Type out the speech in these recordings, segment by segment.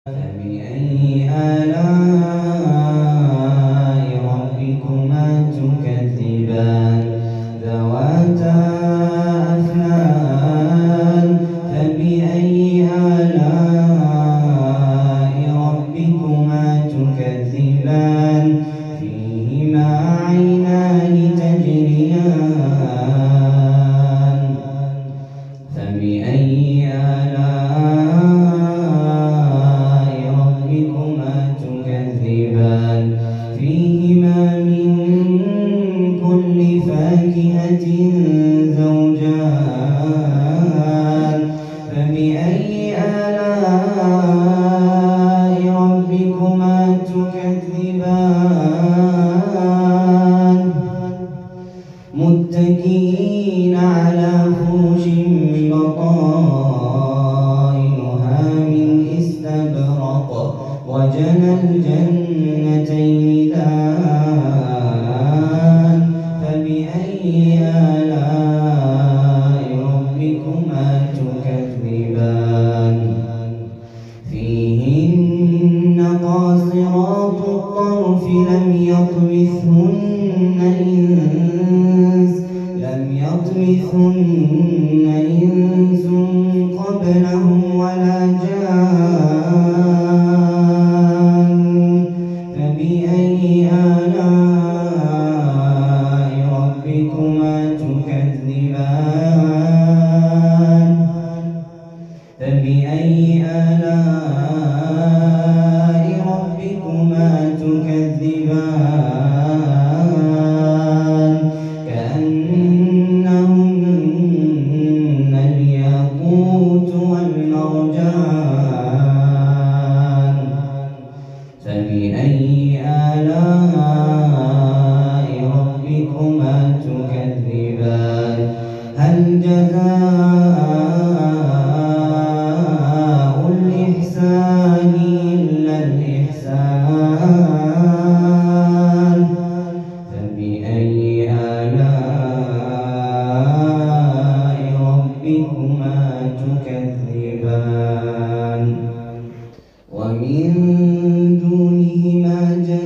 فبأي آلاء ربكما تكذبان ذواتا أفنان فبأي آلاء ربكما تكذبان فيهما عينان تجريان فبأي فيهما من كل فاكهة زوجان فبأي آلاء ربكما تكذبان متكئين على فرش بطائنها من استبرق وجنى الجنتين دان فبأي آلاء ربكما تكذبان فيهن قاصرات الطرف لم يطمثهن إنس قبلهم ولا جان فبأي آلاء ربكما تكذبان فبأي آلاء ربكما تكذبان كأنهن الياقوت والمرجان فبأي آلاء ربكما تكذبان هل جزاء الإحسان إلا الإحسان فبأي آلاء ربكما تكذبان ومن دونهما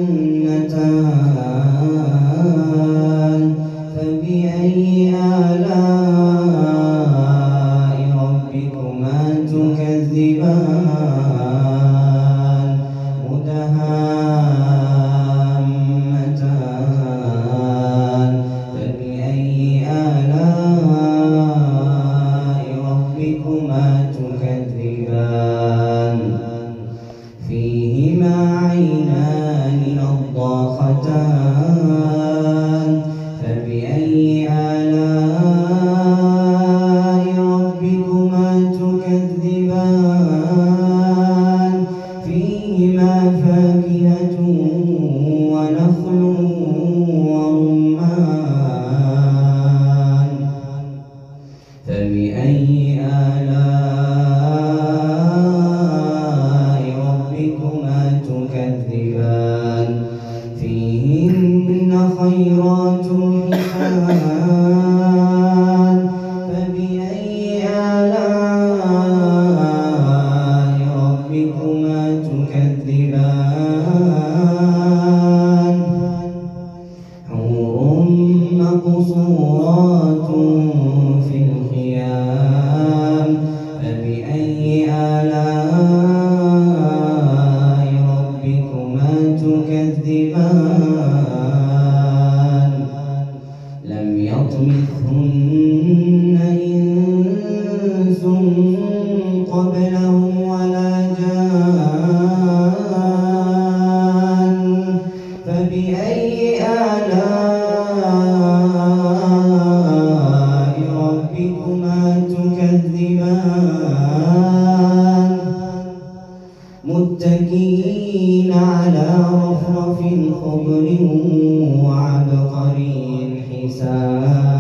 جنتان فبأي آلاء ربكما تكذبان مدهامتان فبأي آلاء ربكما تكذبان فيهما عينان نضاختان فبأي آلاء ربكما تكذبان فيهما فاكهة ونخل ورمان فبأي آلاء ربكما تكذبان فيهن خيرات حسان فبأي آلاء ربكما تكذبان حور مقصورات في الخيام فبأي آلاء ربكما تكذبان لم يطمثهن إنس قبلهم ولا جان فبأي آلاء ربكما تكذبان متكئين على رفرف خضر وعبقري حسان